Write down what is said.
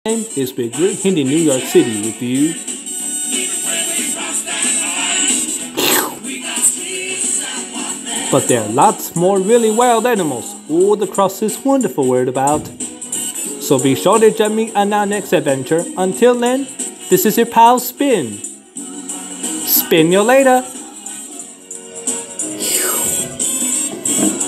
is Big Rick in New York City with you. But there are lots more really wild animals all across this wonderful world about. So be sure to join me on our next adventure. Until then, this is your pal Spin. Spin you later.